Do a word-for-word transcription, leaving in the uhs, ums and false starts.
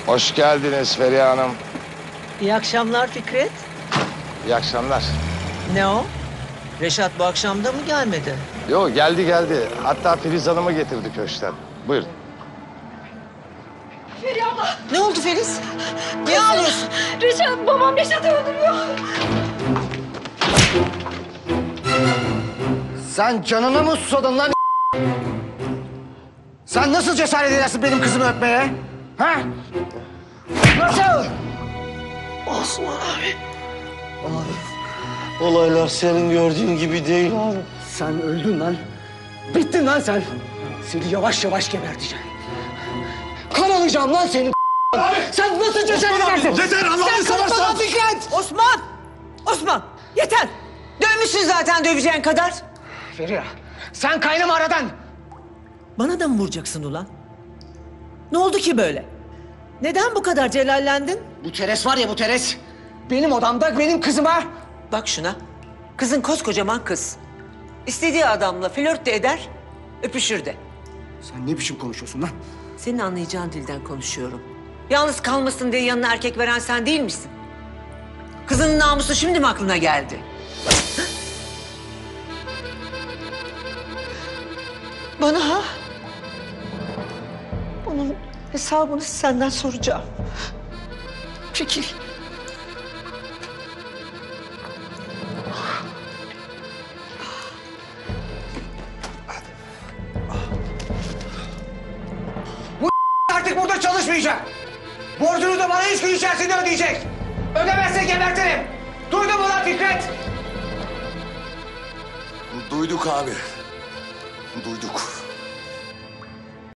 Hoş geldiniz Feriha Hanım. İyi akşamlar Fikret. İyi akşamlar. Ne o? Reşat bu akşam da mı gelmedi? Yo geldi geldi. Hatta Filiz Hanım'ı getirdi köşkten. Buyurun. Feriha abla. Ne oldu Filiz? Niye ağlıyorsun? Reşat, babam Reşat'ı öldürüyor. Sen canına mı susadın lan? Sen nasıl cesaret edersin benim kızımı öpmeye? Ha? Nasıl? Osman abi. Olaylar senin gördüğün gibi değil abi. Sen öldün lan. Bittin lan sen. Seni yavaş yavaş geberteceğim. Kan alacağım lan senin. Sen nasıl cesaret edersin? Yeter Allah'ını seversen. Fikret! Osman! Osman! Yeter! Dövmüşsün zaten döveceğin kadar. Feriha, sen kaynama aradan. Bana da mı vuracaksın ulan? Ne oldu ki böyle? Neden bu kadar celallendin? Bu Teres var ya bu Teres. Benim odamda benim kızıma. Bak şuna. Kızın koskocaman kız. İstediği adamla flört de eder, öpüşür de. Sen ne biçim konuşuyorsun lan? Senin anlayacağın dilden konuşuyorum. Yalnız kalmasın diye yanına erkek veren sen değil misin? Kızının namusu şimdi mi aklına geldi? Bana ha? Bunun hesabını senden soracağım. Çekil. Artık burada çalışmayacak. Borcunu da bana üç gün içerisinde ödeyecek. Ödemezse gebertirim. Duydun mu lan Fikret? Duyduk abi. Duyduk.